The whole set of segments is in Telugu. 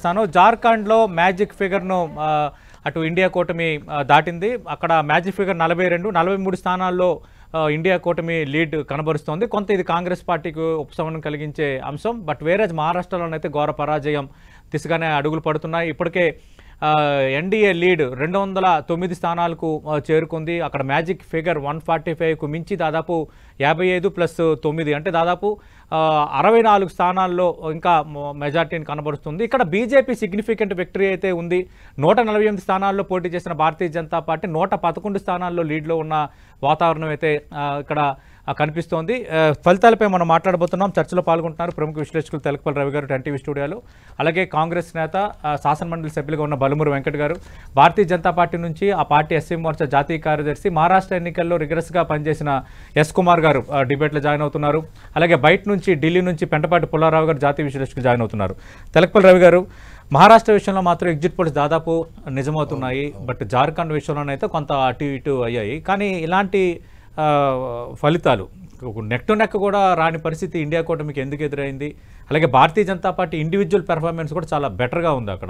జార్ఖండ్లో మ్యాజిక్ ఫిగర్ను అటు ఇండియా కూటమి దాటింది. అక్కడ మ్యాజిక్ ఫిగర్ 43 స్థానాల్లో ఇండియా కూటమి లీడ్ కనబరుస్తోంది. కొంత ఇది కాంగ్రెస్ పార్టీకి ఉపశమనం కలిగించే అంశం. బట్ వేరే మహారాష్ట్రలోనైతే ఘోర పరాజయం దిశగానే అడుగులు పడుతున్నాయి. ఇప్పటికే ఎన్డీఏ లీడ్ 209 స్థానాలకు చేరుకుంది. అక్కడ మ్యాజిక్ ఫిగర్ 145కు మించి దాదాపు 55+9 అంటే దాదాపు 64 స్థానాల్లో ఇంకా మెజార్టీని కనబరుస్తుంది. ఇక్కడ బీజేపీ సిగ్నిఫికెంట్ విక్టరీ అయితే ఉంది. 148 స్థానాల్లో పోటీ చేసిన భారతీయ జనతా పార్టీ 111 స్థానాల్లో లీడ్లో ఉన్న వాతావరణం అయితే ఇక్కడ కనిపిస్తోంది. ఫలితాలపై మనం మాట్లాడబోతున్నాం. చర్చలో పాల్గొంటున్నారు ప్రముఖ విశ్లేషకులు తెలకపల్లి రవి గారు ఎన్టీవీ స్టూడియోలో, అలాగే కాంగ్రెస్ నేత శాసనమండలి సభ్యులుగా ఉన్న బలమూరి వెంకట్ గారు, భారతీయ జనతా పార్టీ నుంచి ఆ పార్టీ ఎస్సీ మోర్చా జాతీయ కార్యదర్శి, మహారాష్ట్ర ఎన్నికల్లో రిగరస్గా పనిచేసిన ఎస్ కుమార్ గారు డిబేట్లో జాయిన్ అవుతున్నారు. అలాగే బయట నుంచి ఢిల్లీ నుంచి పెంటపాటి పుల్లారావు గారు జాతీయ విశ్లేషకులు జాయిన్ అవుతున్నారు. తెలకపల్లి రవి గారు, మహారాష్ట్ర విషయంలో మాత్రం ఎగ్జిట్ పోల్స్ దాదాపు నిజమవుతున్నాయి. బట్ జార్ఖండ్ విషయంలోనైతే కొంత అటు ఇటు అయ్యాయి. కానీ ఇలాంటి ఫలితాలు నెక్ టు నెక్ కూడా రాని పరిస్థితి ఇండియా కూటమికి ఎందుకు ఎదురైంది? అలాగే Bharatiya Janata Party individual performance కూడా చాలా బెటర్గా ఉంది అక్కడ.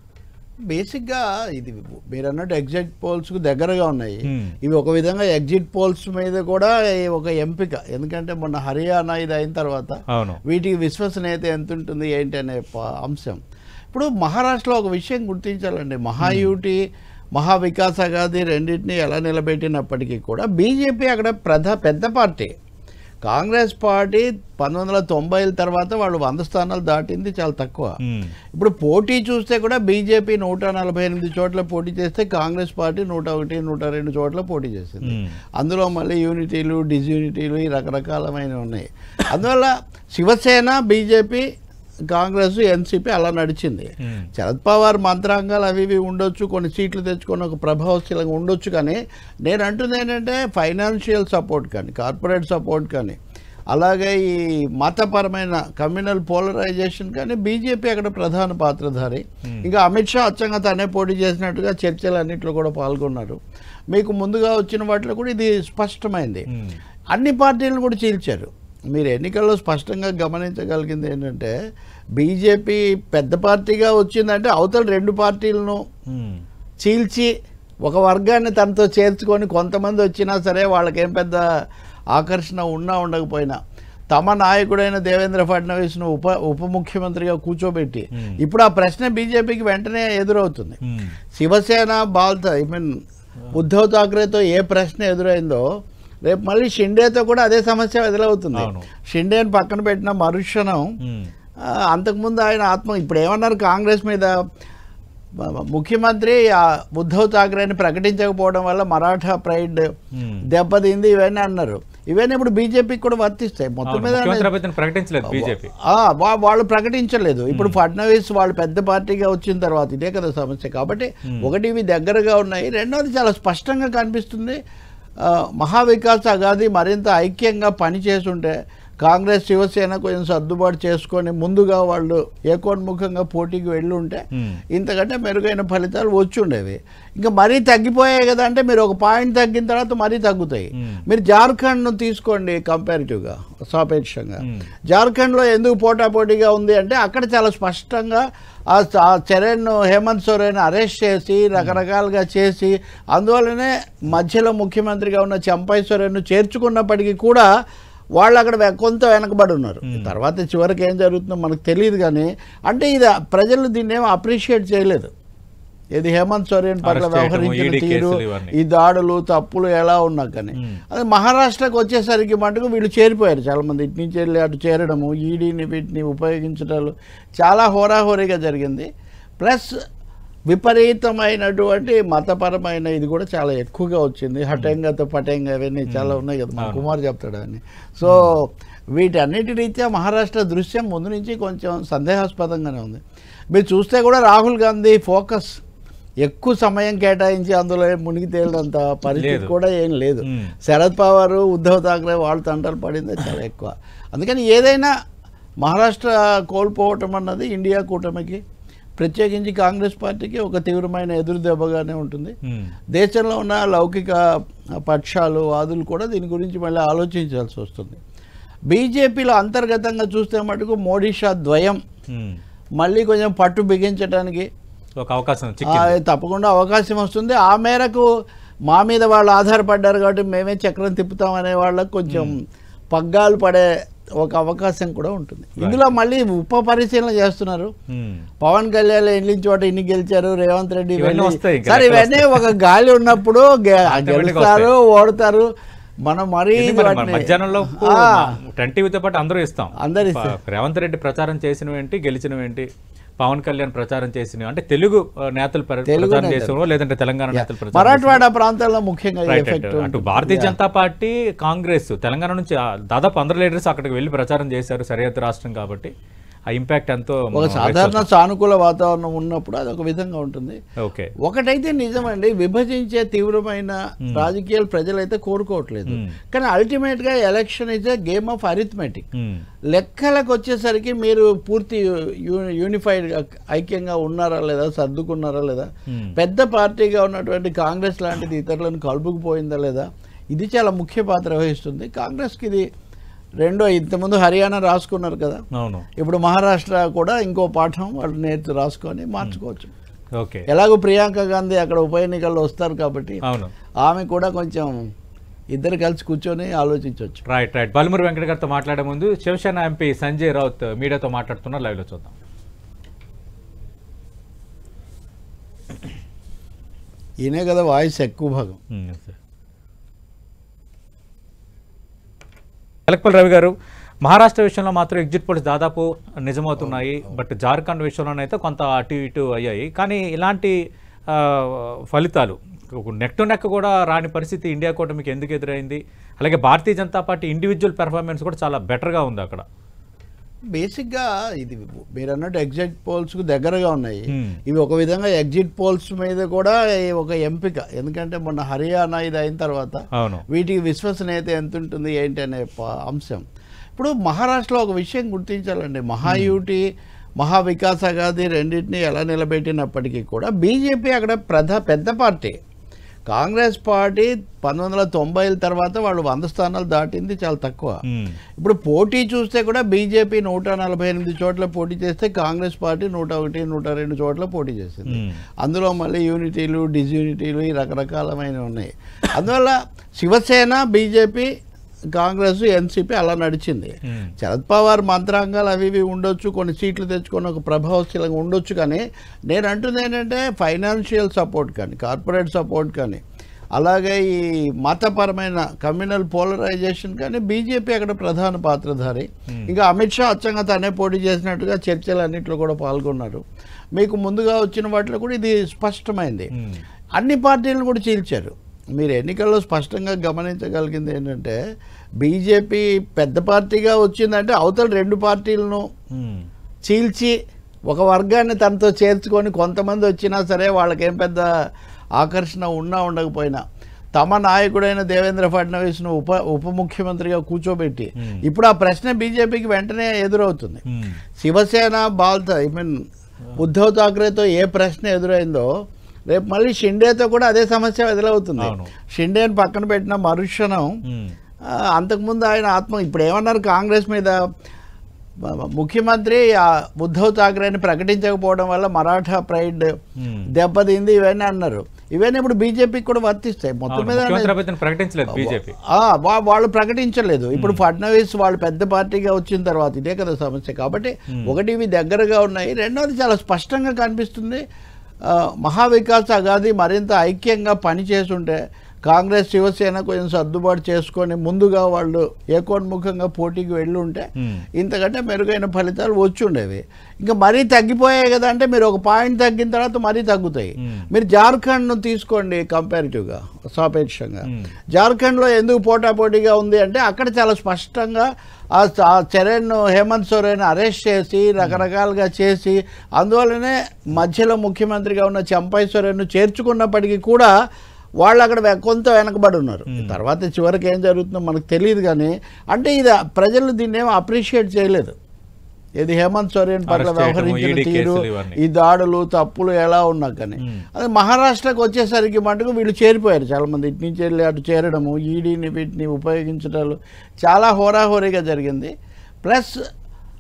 బేసిక్గా ఇది మీరు అన్నట్టు ఎగ్జిట్ పోల్స్కు దగ్గరగా ఉన్నాయి. ఇవి ఒక విధంగా ఎగ్జిట్ పోల్స్ మీద కూడా ఒక ఎంపిక. ఎందుకంటే మొన్న హర్యానా ఇది అయిన తర్వాత వీటికి విశ్వసనీయత ఎంత ఉంటుంది ఏంటి అనే అంశం. ఇప్పుడు మహారాష్ట్రలో ఒక విషయం గుర్తించాలండి. మహాయూటి మహావికాస్ అఘాది రెండింటినీ ఎలా నిలబెట్టినప్పటికీ కూడా బీజేపీ అక్కడ పెద్ద పార్టీ. కాంగ్రెస్ పార్టీ 1990 తర్వాత వాళ్ళు 100 స్థానాలు దాటింది చాలా తక్కువ. ఇప్పుడు పోటీ చూస్తే కూడా బీజేపీ 148 చోట్ల పోటీ చేస్తే కాంగ్రెస్ పార్టీ 101, 102 చోట్ల పోటీ చేసింది. అందులో మళ్ళీ యూనిటీలు డిస్యూనిటీలు రకరకాలమైనవి ఉన్నాయి. అందువల్ల శివసేన, బీజేపీ, కాంగ్రెస్, ఎన్సీపీ అలా నడిచింది. శరద్ పవార్ మంత్రాంగాలు అవి ఇవి ఉండొచ్చు, కొన్ని సీట్లు తెచ్చుకొని ఒక ప్రభావశీలంగా ఉండొచ్చు. కానీ నేను అంటుంది ఏంటంటే ఫైనాన్షియల్ సపోర్ట్ కానీ, కార్పొరేట్ సపోర్ట్ కానీ, అలాగే ఈ మతపరమైన కమ్యూనల్ పోలరైజేషన్ కానీ బీజేపీ అక్కడ ప్రధాన పాత్రధారి. ఇంకా అమిత్ షా అచ్చంగా తనే పోటీ చేసినట్టుగా చర్చలన్నింటిలో కూడా పాల్గొన్నారు. మీకు ముందుగా వచ్చిన వాటిలో కూడా ఇది స్పష్టమైంది. అన్ని పార్టీలను కూడా చీల్చారు. మీరు ఎన్నికల్లో స్పష్టంగా గమనించగలిగింది ఏంటంటే బీజేపీ పెద్ద పార్టీగా వచ్చిందంటే అవతల 2 పార్టీలను చీల్చి ఒక వర్గాన్ని తనతో చేర్చుకొని కొంతమంది వచ్చినా సరే వాళ్ళకేం పెద్ద ఆకర్షణ ఉన్నా ఉండకపోయినా తమ నాయకుడైన దేవేంద్ర ఫడ్నవీస్ను ఉప ముఖ్యమంత్రిగా కూర్చోబెట్టి ఇప్పుడు ఆ ప్రశ్న బీజేపీకి వెంటనే ఎదురవుతుంది. శివసేన ఉద్ధవ్ ఠాక్రేతో ఏ ప్రశ్న ఎదురైందో రేపు మళ్ళీ షిండేతో కూడా అదే సమస్య ఎదురవుతుంది. షిండేని పక్కన పెట్టిన మరుక్షణం అంతకుముందు ఆయన ఇప్పుడు ఏమన్నారు, కాంగ్రెస్ మీద ముఖ్యమంత్రి ఉద్ధవ్ ఠాక్రేని ప్రకటించకపోవడం వల్ల మరాఠా ప్రైడ్ దెబ్బతింది ఇవన్నీ అన్నారు. ఇవన్నీ ఇప్పుడు బీజేపీకి కూడా వర్తిస్తాయి. మొత్తం మీద వాళ్ళు ప్రకటించలేదు. ఇప్పుడు ఫడ్నవీస్ వాళ్ళు పెద్ద పార్టీగా వచ్చిన తర్వాత ఇదే కదా సమస్య. కాబట్టి ఒకటి ఇవి దగ్గరగా ఉన్నాయి, రెండవది చాలా స్పష్టంగా కనిపిస్తుంది. మహావికాస్ అఘాది మరింత ఐక్యంగా పనిచేస్తుంటే కాంగ్రెస్, శివసేన కొంచెం సర్దుబాటు చేసుకొని ముందుగా వాళ్ళు ఏకోన్ముఖంగా పోటీకి వెళ్ళి ఉంటే ఇంతకంటే మెరుగైన ఫలితాలు వచ్చి ఉండేవి. ఇంకా మరీ తగ్గిపోయాయి కదా అంటే మీరు ఒక పాయింట్ తగ్గిన తర్వాత మరీ తగ్గుతాయి. మీరు జార్ఖండ్ను తీసుకోండి, కంపారిటివ్గా సాపేక్షంగా జార్ఖండ్లో ఎందుకు పోటాపోటీగా ఉంది అంటే అక్కడ చాలా స్పష్టంగా ఆ హేమంత్ సోరెన్ అరెస్ట్ చేసి రకరకాలుగా చేసి అందువల్లనే మధ్యలో ముఖ్యమంత్రిగా ఉన్న చంపై సోరెన్ను చేర్చుకున్నప్పటికీ కూడా వాళ్ళు అక్కడ కొంత వెనకబడి ఉన్నారు. తర్వాత చివరికి ఏం జరుగుతుందో మనకు తెలియదు. కానీ అంటే ఇది ప్రజలు దీన్ని ఏమో అప్రిషియేట్ చేయలేదు. ఇది హేమంత్ సోరెన్ పట్ల వ్యవహరించిన తీరు, ఈ దాడులు తప్పులు ఎలా ఉన్నా కానీ అదే మహారాష్ట్రకు వచ్చేసరికి మటుకు వీళ్ళు చేరిపోయారు చాలామంది. ఇటు నుంచి వెళ్ళి అటు చేరడము, ఈడీని వీటిని ఉపయోగించడాలు చాలా హోరాహోరీగా జరిగింది. ప్లస్ విపరీతమైనటువంటి మతపరమైన ఇది కూడా చాలా ఎక్కువగా వచ్చింది. హఠంగత పటంగ అవన్నీ చాలా ఉన్నాయి కదా, మా కుమార్ చెప్తాడు అవన్నీ. సో వీటన్నిటి రీత్యా మహారాష్ట్ర దృశ్యం ముందు నుంచి కొంచెం సందేహాస్పదంగానే ఉంది. మీరు చూస్తే కూడా రాహుల్ గాంధీ ఫోకస్ ఎక్కువ సమయం కేటాయించి అందులో మునిగి తేలినంత పరిస్థితి కూడా ఏం లేదు. శరద్ పవార్, ఉద్ధవ్ ఠాక్రే వాళ్ళు తంటలు పడిందే చాలా ఎక్కువ. అందుకని ఏదైనా మహారాష్ట్ర కోల్పోవటం అన్నది ఇండియా కూటమికి, ప్రత్యేకించి కాంగ్రెస్ పార్టీకి ఒక తీవ్రమైన ఎదురు దెబ్బగానే ఉంటుంది. దేశంలో ఉన్న లౌకిక పక్షాలు, వాదులు కూడా దీని గురించి మళ్ళీ ఆలోచించాల్సి వస్తుంది. బీజేపీలో అంతర్గతంగా చూస్తే మటుకు మోడీ షా ద్వయం మళ్ళీ కొంచెం పట్టు బిగించడానికి ఒక అవకాశం తప్పకుండా అవకాశం వస్తుంది. ఆ మేరకు మా మీద వాళ్ళు ఆధారపడ్డారు కాబట్టి మేమే చక్రం తిప్పుతాం అనే వాళ్ళకు కొంచెం పగ్గాలు పడే ఒక అవకాశం కూడా ఉంటుంది. ఇందులో మళ్ళీ ఉప పరిశీలన చేస్తున్నారు. పవన్ కళ్యాణ్ ఎన్ని చోట ఇన్ని గెలిచారు, రేవంత్ రెడ్డి సరే ఇవన్నీ ఒక గాలి ఉన్నప్పుడు గెలుస్తారు ఓడతారు. మనం మరీ మధ్యాహ్నంలో టీవీతో పాటు అందరూ ఇస్తాం. రేవంత్ రెడ్డి ప్రచారం చేసినవేంటి, గెలిచినవేంటి, పవన్ కళ్యాణ్ ప్రచారం చేసినవి అంటే తెలుగు నేతలు ప్రచారం చేసినవో లేదంటే తెలంగాణ నేతలు మరాఠవాడ ప్రాంతాల్లో ముఖ్యంగా అటు భారతీయ జనతా పార్టీ కాంగ్రెస్ తెలంగాణ నుంచి దాదాపు 100 లీడర్స్ అక్కడికి వెళ్ళి ప్రచారం చేశారు. సరిహద్దు రాష్ట్రం కాబట్టి ఆ ఇంపాక్ట్ ఎంతో ఒక సాధారణ సానుకూల వాతావరణం ఉన్నప్పుడు అది ఒక విధంగా ఉంటుంది. ఒకటైతే నిజమండి, విభజించే తీవ్రమైన రాజకీయాలు ప్రజలైతే కోరుకోవట్లేదు. కానీ అల్టిమేట్ గా election is a game of arithmetic. లెక్కలకు వచ్చేసరికి మీరు పూర్తి యూనిఫైడ్ ఐక్యంగా ఉన్నారా లేదా, సర్దుకున్నారా లేదా, పెద్ద పార్టీగా ఉన్నటువంటి కాంగ్రెస్ లాంటిది ఇతరులను కలుపుకుపోయిందా లేదా, ఇది చాలా ముఖ్య పాత్ర వహిస్తుంది. కాంగ్రెస్కి ఇది రెండో, ఇంతకుముందు హర్యానా రాసుకున్నారు కదా, ఇప్పుడు మహారాష్ట్ర కూడా ఇంకో పాఠం వాళ్ళు రాసుకొని మార్చుకోవచ్చు. ఎలాగో ప్రియాంక గాంధీ అక్కడ ఉప ఎన్నికల్లో వస్తారు కాబట్టి ఆమె కూడా కొంచెం ఇద్దరు కలిసి కూర్చొని ఆలోచించవచ్చు. రైట్. బల్మూరి వెంకట గారితో మాట్లాడే ముందు శివసేన ఎంపీ సంజయ్ రౌత్ మీడియాతో మాట్లాడుతున్నారు. లైవ్ లో చూద్దాం. ఈయనే కదా వాయిస్ ఎక్కువ భాగం. ఎలక్పల్ రవి గారు, మహారాష్ట్ర విషయంలో మాత్రం ఎగ్జిట్ పోల్స్ దాదాపు నిజమవుతున్నాయి. బట్ జార్ఖండ్ విషయంలోనైతే కొంత అటు ఇటు అయ్యాయి. కానీ ఇలాంటి ఫలితాలు నెక్ టు నెక్ కూడా రాని పరిస్థితి ఇండియా కూటమికి ఎందుకు ఎదురైంది? అలాగే Bharatiya Janata Party individual performance కూడా చాలా బెటర్గా ఉంది అక్కడ. బేసిక్గా ఇది మీరు అన్నట్టు ఎగ్జిట్ పోల్స్కు దగ్గరగా ఉన్నాయి. ఇవి ఒక విధంగా ఎగ్జిట్ పోల్స్ మీద కూడా ఒక ఎంపిక. ఎందుకంటే మొన్న హర్యానా ఇది అయిన తర్వాత వీటికి విశ్వసనీయత ఎంత ఉంటుంది ఏంటి అనే అంశం. ఇప్పుడు మహారాష్ట్రలో ఒక విషయం గుర్తించాలండి, మహాయూటి మహావికాస్ అఘాది రెండింటినీ ఎలా నిలబెట్టినప్పటికీ కూడా బీజేపీ అక్కడ పెద్ద పార్టీ. కాంగ్రెస్ పార్టీ 1990 తర్వాత వాళ్ళు 100 స్థానాలు దాటింది చాలా తక్కువ. ఇప్పుడు పోటీ చూస్తే కూడా బీజేపీ 148 చోట్ల పోటీ చేస్తే కాంగ్రెస్ పార్టీ 101, 102 చోట్ల పోటీ చేసింది. అందులో మళ్ళీ యూనిటీలు, డిస్యూనిటీలు ఈ రకరకాలమైనవి ఉన్నాయి. అందువల్ల శివసేన, బీజేపీ, కాంగ్రెస్, ఎన్సీపీ అలా నడిచింది. శరద్ పవార్ మంత్రాంగాలు అవి ఇవి ఉండొచ్చు, కొన్ని సీట్లు తెచ్చుకొని ఒక ప్రభావశీలంగా ఉండొచ్చు. కానీ నేను అంటుంది ఏంటంటే ఫైనాన్షియల్ సపోర్ట్ కానీ, కార్పొరేట్ సపోర్ట్ కానీ, అలాగే ఈ మతపరమైన కమ్యూనల్ పోలరైజేషన్ కానీ బీజేపీ అక్కడ ప్రధాన పాత్రధారి. ఇంకా అమిత్ షా అచ్చంగా తనే పోటీ చేసినట్టుగా చర్చలన్నింటిలో కూడా పాల్గొన్నారు. మీకు ముందుగా వచ్చిన వాటిలో కూడా ఇది స్పష్టమైంది. అన్ని పార్టీలను కూడా చీల్చారు. మీరు ఎన్నికల్లో స్పష్టంగా గమనించగలిగింది ఏంటంటే బీజేపీ పెద్ద పార్టీగా వచ్చిందంటే అవతల 2 పార్టీలను చీల్చి ఒక వర్గాన్ని తనతో చేర్చుకొని కొంతమంది వచ్చినా సరే వాళ్ళకేం పెద్ద ఆకర్షణ ఉన్నా ఉండకపోయినా తమ నాయకుడైన దేవేంద్ర ఫడ్నవీస్ను ఉప ముఖ్యమంత్రిగా కూర్చోబెట్టి ఇప్పుడు ఆ ప్రశ్న బీజేపీకి వెంటనే ఎదురవుతుంది. శివసేన ఉద్ధవ్ ఠాక్రేతో ఏ ప్రశ్న ఎదురైందో రేపు మళ్ళీ షిండేతో కూడా అదే సమస్య ఎదురవుతుంది. షిండేని పక్కన పెట్టిన మరుక్షణం అంతకుముందు ఆయన ఇప్పుడు ఏమన్నారు, కాంగ్రెస్ మీద ముఖ్యమంత్రి ఉద్ధవ్ ఠాక్రేని ప్రకటించకపోవడం వల్ల మరాఠా ప్రైడ్ దెబ్బతింది ఇవన్నీ అన్నారు. ఇవన్నీ ఇప్పుడు బీజేపీకి కూడా వర్తిస్తాయి. మొత్తం మీద వాళ్ళు ప్రకటించలేదు. ఇప్పుడు ఫడ్నవీస్ వాళ్ళు పెద్ద పార్టీగా వచ్చిన తర్వాత ఇదే కదా సమస్య. కాబట్టి ఒకటి ఇవి దగ్గరగా ఉన్నాయి, రెండవది చాలా స్పష్టంగా కనిపిస్తుంది. మహావికాస్ అఘాది మరింత ఐక్యంగా పనిచేస్తుంటే కాంగ్రెస్, శివసేన కొంచెం సర్దుబాటు చేసుకొని ముందుగా వాళ్ళు ఏకోన్ముఖంగా పోటీకి వెళ్ళి ఉంటే ఇంతకంటే మెరుగైన ఫలితాలు వచ్చి ఉండేవి. ఇంకా మరీ తగ్గిపోయాయి కదా అంటే మీరు ఒక పాయింట్ తగ్గిన తర్వాత మరీ తగ్గుతాయి. మీరు జార్ఖండ్ను తీసుకోండి, కంపారిటివ్గా సాపేక్షంగా జార్ఖండ్లో ఎందుకు పోటాపోటీగా ఉంది అంటే అక్కడ చాలా స్పష్టంగా ఆ హేమంత్ సోరెన్ అరెస్ట్ చేసి రకరకాలుగా చేసి అందువల్లనే మధ్యలో ముఖ్యమంత్రిగా ఉన్న చంపై సోరెన్ను చేర్చుకున్నప్పటికీ కూడా వాళ్ళు అక్కడ కొంత వెనకబడి ఉన్నారు. తర్వాత చివరికి ఏం జరుగుతుందో మనకు తెలియదు. కానీ అంటే ఇది ప్రజలు దీన్ని ఏమో అప్రిషియేట్ చేయలేదు. ఇది హేమంత్ సోరెన్ పట్ల వ్యవహరించిన తీరు, ఈ దాడులు తప్పులు ఎలా ఉన్నా కానీ అదే మహారాష్ట్రకు వచ్చేసరికి మటుకు వీళ్ళు చేరిపోయారు చాలామంది. ఇటు నుంచి వెళ్ళి అటు చేరడము, ఈడీని వీటిని ఉపయోగించడాలు చాలా హోరాహోరీగా జరిగింది. ప్లస్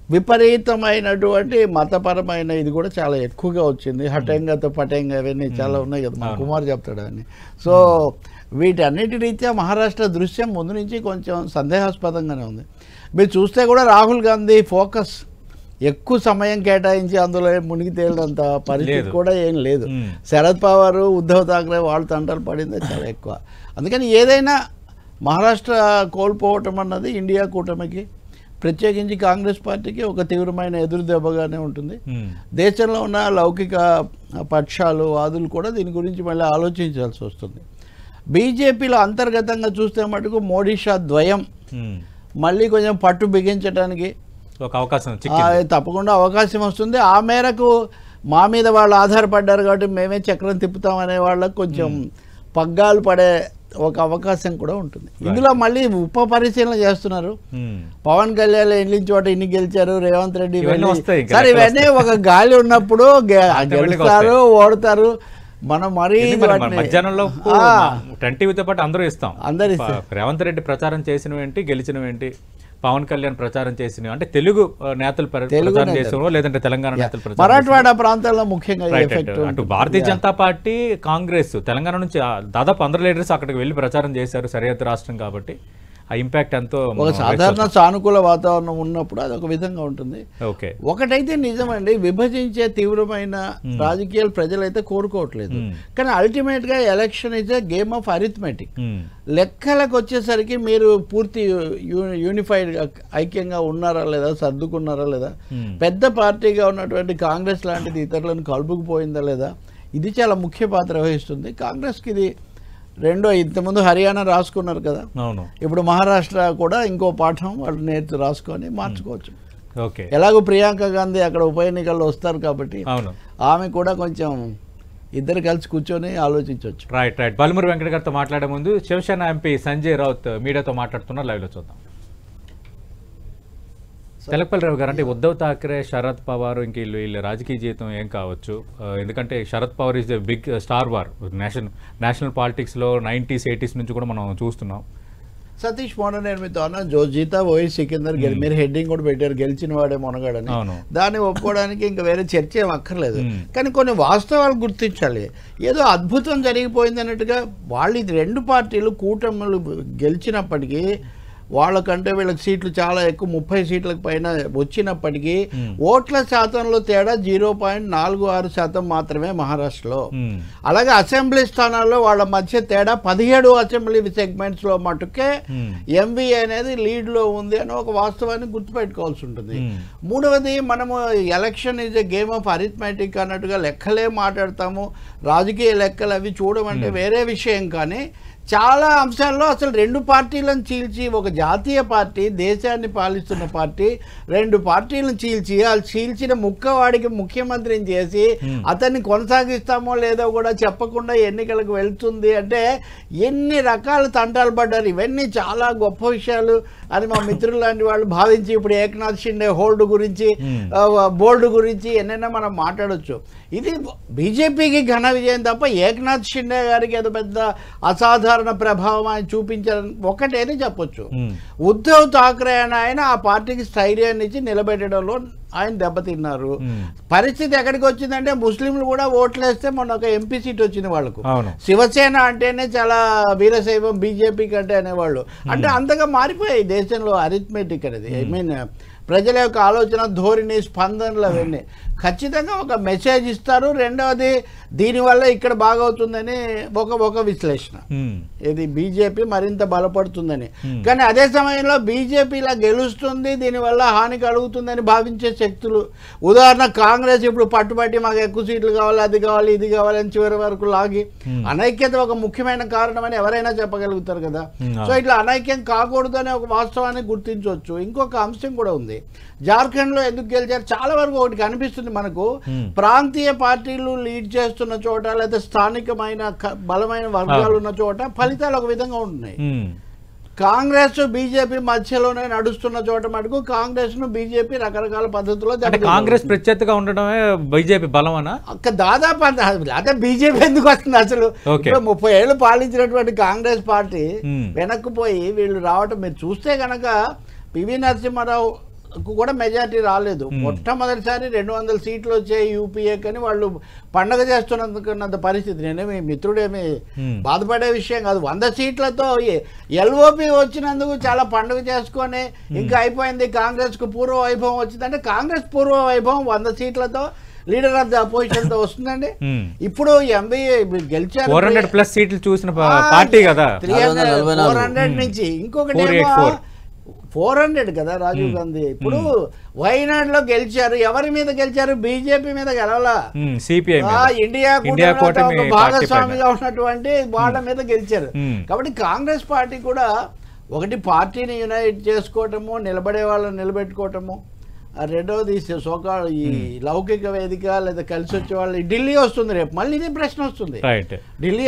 విపరీతమైనటువంటి మతపరమైన ఇది కూడా చాలా ఎక్కువగా వచ్చింది. హఠంగత పటంగా ఇవన్నీ చాలా ఉన్నాయి కదా, మన కుమార్ చెప్తాడు అని. సో వీటన్నిటి రీత్యా మహారాష్ట్ర దృశ్యం ముందు నుంచి కొంచెం సందేహాస్పదంగానే ఉంది. మీరు చూస్తే కూడా రాహుల్ గాంధీ ఫోకస్ ఎక్కువ సమయం కేటాయించి అందులో మునిగి తేలినంత పరిస్థితి కూడా ఏం లేదు. శరద్ పవార్, ఉద్ధవ్ ఠాక్రే వాళ్ళు తంటలు పడిందే చాలా ఎక్కువ. అందుకని ఏదైనా మహారాష్ట్ర కోల్పోవటం అన్నది ఇండియా కూటమికి, ప్రత్యేకించి కాంగ్రెస్ పార్టీకి ఒక తీవ్రమైన ఎదురు దెబ్బగానే ఉంటుంది. దేశంలో ఉన్న లౌకిక పక్షాలు, వాదులు కూడా దీని గురించి మళ్ళీ ఆలోచించాల్సి వస్తుంది. బీజేపీలో అంతర్గతంగా చూస్తే మటుకు మోడీ షా ద్వయం మళ్ళీ కొంచెం పట్టు బిగించడానికి ఒక అవకాశం తప్పకుండా అవకాశం వస్తుంది. ఆ మేరకు మా మీద వాళ్ళు ఆధారపడ్డారు కాబట్టి మేమే చక్రం తిప్పుతామనే వాళ్ళకు కొంచెం పగ్గాలు పడే ఒక అవకాశం కూడా ఉంటుంది. ఇందులో మళ్ళీ ఉప పరిశీలన చేస్తున్నారు. పవన్ కళ్యాణ్ ఎన్ని చోట ఇన్ని గెలిచారు, రేవంత్ రెడ్డి సరే ఇవన్నీ ఒక గాలి ఉన్నప్పుడు గెలుస్తారు, ఓడతారు. మనం మరీ మధ్యాహ్నంలో టీవీతో పాటు అందరూ ఇస్తాం. రేవంత్ రెడ్డి ప్రచారం చేసినవేంటి, గెలిచినవేంటి, పవన్ కళ్యాణ్ ప్రచారం చేసిన అంటే తెలుగు నేతలు ప్రచారం చేసిన, లేదంటే తెలంగాణ నేతలు మరాఠవాడ ప్రాంతాల్లో ముఖ్యంగా అటు భారతీయ జనతా పార్టీ, కాంగ్రెస్ తెలంగాణ నుంచి దాదాపు 100 లీడర్స్ అక్కడికి వెళ్ళి ప్రచారం చేశారు. సరిహద్దు రాష్ట్రం కాబట్టి ఆ ఇంపాక్ట్ ఎంతో ఒక సాధారణ సానుకూల వాతావరణం ఉన్నప్పుడు అది ఒక విధంగా ఉంటుంది. ఒకటైతే నిజమండి, విభజించే తీవ్రమైన రాజకీయాలు ప్రజలైతే కోరుకోవట్లేదు. కానీ అల్టిమేట్ గా election is a game of arithmetic. లెక్కలకు వచ్చేసరికి మీరు పూర్తి యూనిఫైడ్ ఐక్యంగా ఉన్నారా లేదా, సర్దుకున్నారా లేదా, పెద్ద పార్టీగా ఉన్నటువంటి కాంగ్రెస్ లాంటిది ఇతరులను కలుపుకుపోయిందా లేదా, ఇది చాలా ముఖ్య పాత్ర వహిస్తుంది. కాంగ్రెస్కి ఇది రెండో, ఇంతకుముందు హర్యానా రాసుకున్నారు కదా, ఇప్పుడు మహారాష్ట్ర కూడా ఇంకో పాఠం వాళ్ళు రాసుకొని మార్చుకోవచ్చు. ఎలాగో ప్రియాంక గాంధీ అక్కడ ఉప ఎన్నికల్లో వస్తారు కాబట్టి ఆమె కూడా కొంచెం ఇద్దరు కలిసి కూర్చొని ఆలోచించవచ్చు. రైట్. బల్మూరి వెంకట గారితో మాట్లాడే ముందు శివసేన ఎంపీ సంజయ్ రౌత్ మీడియాతో మాట్లాడుతున్నారు. లైవ్ లో చూద్దాం. తెలకపల్లి రావు గారు, అంటే ఉద్ధవ్ ఠాక్రే, శరద్ పవార్ ఇంక వీళ్ళ రాజకీయ జీవితం ఏం కావచ్చు? ఎందుకంటే Sharad Pawar is a big stalwart national పాలిటిక్స్లో 90s 80s నుంచి కూడా మనం చూస్తున్నాం. సతీష్ మొన్న నేను మీతో అన్నా, జో జీతా ఓయి సికిందర్ మీరు హెడ్డింగ్ కూడా పెట్టారు, గెలిచిన వాడే మొనగాడని. దాన్ని ఒప్పుకోవడానికి ఇంకా వేరే చర్చ ఏం అక్కర్లేదు. కానీ కొన్ని వాస్తవాలు గుర్తించాలి. ఏదో అద్భుతం జరిగిపోయింది అన్నట్టుగా వాళ్ళు ఇది 2 పార్టీలు కూటములు గెలిచినప్పటికీ వాళ్ళకంటే వీళ్ళకి సీట్లు చాలా ఎక్కువ, 30 సీట్లకు పైన వచ్చినప్పటికీ ఓట్ల శాతంలో తేడా 0.46% మాత్రమే మహారాష్ట్రలో. అలాగే అసెంబ్లీ స్థానాల్లో వాళ్ళ మధ్య తేడా 17 అసెంబ్లీ సెగ్మెంట్స్ లో మటుకే ఎంవీఏ అనేది లీడ్ లో ఉంది అని ఒక వాస్తవాన్ని గుర్తుపెట్టుకోవాల్సి ఉంటుంది. మూడవది, మనము election is a game of arithmetic అన్నట్టుగా లెక్కలే మాట్లాడతాము, రాజకీయ లెక్కలు అవి చూడమంటే వేరే విషయం. కానీ చాలా అంశాల్లో అసలు 2 పార్టీలను చీల్చి, ఒక జాతీయ పార్టీ దేశాన్ని పాలిస్తున్న పార్టీ 2 పార్టీలను చీల్చి, ఆ చీల్చిన ముక్కవాడికి ముఖ్యమంత్రిని చేసి అతన్ని కొనసాగిస్తామో లేదో కూడా చెప్పకుండా ఎన్నికలకు వెళ్తుంది అంటే ఎన్ని రకాల తంటాలు పడ్డారు. ఇవన్నీ చాలా గొప్ప విషయాలు అని మా మిత్రులు లాంటి వాళ్ళు భావించి ఇప్పుడు ఏక్నాథ్ షిండే హోల్డ్ గురించి, బోల్డ్ గురించి ఎన్నైనా మనం మాట్లాడవచ్చు. ఇది బీజేపీకి ఘన విజయం తప్ప ఏక్నాథ్ షిండే గారికి ఏదో పెద్ద అసాధారణ ప్రభావం ఆయన చూపించారని ఒకటేనే చెప్పొచ్చు. ఉద్ధవ్ ఠాక్రే అని ఆయన ఆ పార్టీకి స్థైర్యాన్ని ఇచ్చి నిలబెట్టడంలో ఆయన దెబ్బతిన్నారు. పరిస్థితి ఎక్కడికి వచ్చిందంటే ముస్లింలు కూడా ఓట్లేస్తే మొన్న ఒక ఎంపీ సీట్ వచ్చింది వాళ్ళకు. శివసేన అంటేనే చాలా వీరశైవం, బీజేపీ కంటే అనేవాళ్ళు. అంటే అంతగా మారిపోయాయి దేశంలో అరిథమెటిక్ అనేది. ఐ మీన్ ప్రజల యొక్క ఆలోచన ధోరణి, స్పందనలు అవన్నీ ఖచ్చితంగా ఒక మెసేజ్ ఇస్తారు. రెండవది, దీనివల్ల ఇక్కడ బాగవుతుందని ఒక విశ్లేషణ, ఇది బీజేపీ మరింత బలపడుతుందని. కానీ అదే సమయంలో బీజేపీ ఇలా గెలుస్తుంది, దీనివల్ల హాని కలుగుతుందని భావించే శక్తులు, ఉదాహరణ కాంగ్రెస్ ఇప్పుడు పట్టుబట్టి మాకు ఎక్కువ సీట్లు కావాలి, అది కావాలి, ఇది కావాలి అని చివరి వరకు లాగి, అనైక్యత ఒక ముఖ్యమైన కారణం అని ఎవరైనా చెప్పగలుగుతారు కదా. సో ఇట్లా అనైక్యం కాకూడదు అనే ఒక వాస్తవాన్ని గుర్తించవచ్చు. ఇంకొక అంశం కూడా ఉంది. జార్ఖండ్ లో ఎందుకు గెలిచారు? చాలా వరకు ఒకటి కనిపిస్తుంది మనకు, ప్రాంతీయ పార్టీలు లీడ్ చేస్తున్న చోట లేదా స్థానికమైన బలమైన వర్గాలు ఉన్న చోట ఫలితాలు ఒక విధంగా ఉంటున్నాయి. కాంగ్రెస్ బీజేపీ మధ్యలోనే నడుస్తున్న చోట మటుకు కాంగ్రెస్ ను బీజేపీ రకరకాల పద్ధతుల్లో, కాంగ్రెస్ ప్రత్యేకంగా ఉండడమే బీజేపీ బలమనా? దాదాపు అదే బీజేపీ ఎందుకు వస్తుంది అసలు? 30 ఏళ్ళు పాలించినటువంటి కాంగ్రెస్ పార్టీ వెనక్కిపోయి వీళ్ళు రావటం మీరు చూస్తే గనక పివి నరసింహారావు కూడా మెజారిటీ రాలేదు. మొట్టమొదటిసారి 200 సీట్లు వచ్చాయి యూపీఏ కానీ వాళ్ళు పండగ చేస్తున్నంత పరిస్థితి. నేనేమి మిత్రుడేమి బాధపడే విషయం కాదు. 100 సీట్లతో ఎల్ఓపి వచ్చినందుకు చాలా పండుగ చేసుకొని ఇంకా అయిపోయింది, కాంగ్రెస్ కు పూర్వ వైభవం వచ్చిందంటే కాంగ్రెస్ పూర్వ వైభవం 100 సీట్లతో లీడర్ ఆఫ్ ది అపోజిషన్ తో వస్తుందండి. ఇప్పుడు ఎంబీఏ గెలిచారు 400+ సీట్లు చూసిన పార్టీ కదా, 400 నుంచి ఇంకొకటి 400 కదా రాజీవ్ గాంధీ. ఇప్పుడు వైనాడ్ లో గెలిచారు. ఎవరి మీద గెలిచారు? బీజేపీ మీద గెలవాలా, ఇండియా కూటమి భాగస్వామిగా ఉన్నటువంటి వాళ్ళ మీద గెలిచారు. కాబట్టి కాంగ్రెస్ పార్టీ కూడా ఒకటి పార్టీని యునైట్ చేసుకోవటము, నిలబడే వాళ్ళని నిలబెట్టుకోవటము, రెండవది సోకాల్ ఈ లౌకిక వేదిక లేదా కలిసి వచ్చే వాళ్ళు ఢిల్లీ వస్తుంది రేపు, మళ్ళీ ఇదే ప్రశ్న వస్తుంది. ఢిల్లీ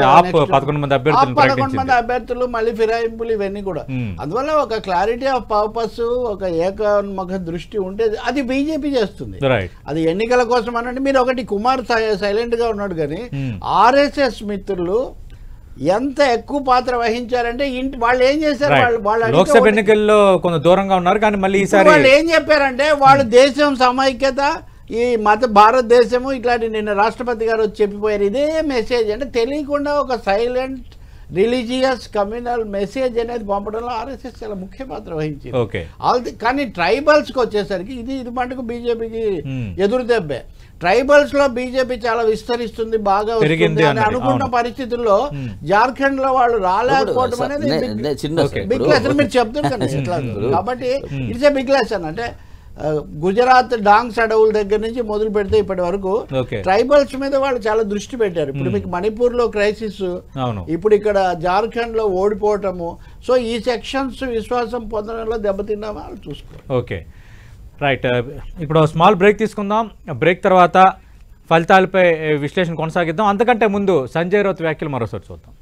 11 మంది అభ్యర్థులు, మళ్ళీ ఫిరాయింపులు, ఇవన్నీ కూడా. అందువల్ల ఒక క్లారిటీ ఆఫ్ పర్పస్, ఒక ఏకోన్ముఖ దృష్టి ఉంటే అది బీజేపీ చేస్తుంది. అది ఎన్నికల కోసం అనండి. మీరు ఒకటి కుమార్ సైలెంట్ గా ఉన్నాడు కానీ ఆర్ఎస్ఎస్ మిత్రులు ఎంత ఎక్కువ పాత్ర వహించారంటే వాళ్ళు ఏం చేశారు, వాళ్ళు లోక్సభ ఎన్నికల్లో కొంత దూరంగా ఉన్నారు కానీ మళ్ళీ ఈసారి వాళ్ళు ఏం చెప్పారంటే వాళ్ళు దేశం సమైక్యత, ఈ భారతదేశము ఇట్లాంటి నిన్న రాష్ట్రపతి గారు వచ్చి చెప్పిపోయారు. ఇదే మెసేజ్ అంటే తెలియకుండా ఒక సైలెంట్ రిలీజియస్ కమ్యూనల్ మెసేజ్ అనేది పంపడంలో ఆర్ఎస్ఎస్ చాలా ముఖ్య పాత్ర వహించింది. కానీ ట్రైబల్స్ కి వచ్చేసరికి ఇది మటుకు బీజేపీకి ఎదురు దెబ్బే. ట్రైబల్స్ లో బీజేపీ చాలా విస్తరిస్తుంది, బాగా వస్తుంది అని అనుకున్న పరిస్థితుల్లో జార్ఖండ్ లో వాళ్ళు రాలేకపోవడం అనేది బిగ్ లెసన్. మీరు చెప్తున్నారు ఎట్లా. కాబట్టి ఇట్స్ ఏ బిగ్ లెసన్. అంటే గుజరాత్ డాంగ్స్ అడవుల దగ్గర నుంచి మొదలు పెడితే ఇప్పటి వరకు ట్రైబల్స్ మీద వాళ్ళు చాలా దృష్టి పెట్టారు. ఇప్పుడు మీకు మణిపూర్ లో క్రైసిస్, ఇప్పుడు ఇక్కడ జార్ఖండ్ లో ఓడిపోవటము. సో ఈ సెక్షన్స్ విశ్వాసం పొందడంలో దెబ్బతిన్నామా వాళ్ళు చూసుకోవాలి. Okay, right. ఇప్పుడు స్మాల్ బ్రేక్ తీసుకుందాం. బ్రేక్ తర్వాత ఫలితాలపై విశ్లేషణ కొనసాగిద్దాం. అంతకంటే ముందు సంజయ్ రౌత్ వ్యాఖ్యలు మరోసారి చూద్దాం.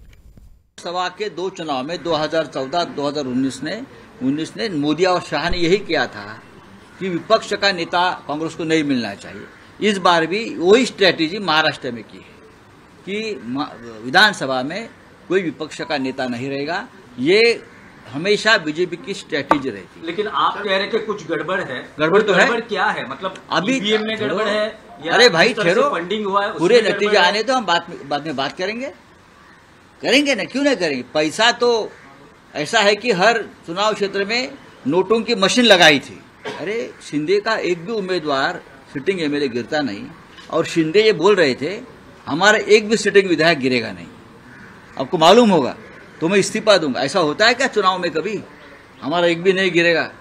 सभा के 2 चुनाव में 2014-2019 ने मोदी और शाह ने यही किया था कि विपक्ष का नेता कांग्रेस को नहीं मिलना चाहिए. इस बार भी वही स्ट्रेटेजी महाराष्ट्र में की है कि विधानसभा में कोई विपक्ष का नेता नहीं रहेगा. ये हमेशा बीजेपी की स्ट्रेटेजी रहती. लेकिन आप कह रहे थे कुछ गड़बड़ है. गड़बड़ तो है. क्या है? मतलब अभी ईवीएम में गड़बड़ है? अरे भाई ठहरो, फंडिंग हुआ है, पूरे नतीजे आने तो हम बाद में बात करेंगे ना, क्यों नहीं करेंगे. पैसा तो ऐसा है कि हर चुनाव क्षेत्र में नोटों की मशीन लगाई थी. अरे शिंदे का एक भी उम्मीदवार सिटिंग एमएलए गिरता नहीं, और शिंदे ये बोल रहे थे हमारा एक भी सिटिंग विधायक गिरेगा नहीं. आपको मालूम होगा तो मैं इस्तीफा दूंगा. ऐसा होता है क्या चुनाव में? कभी हमारा एक भी नहीं गिरेगा.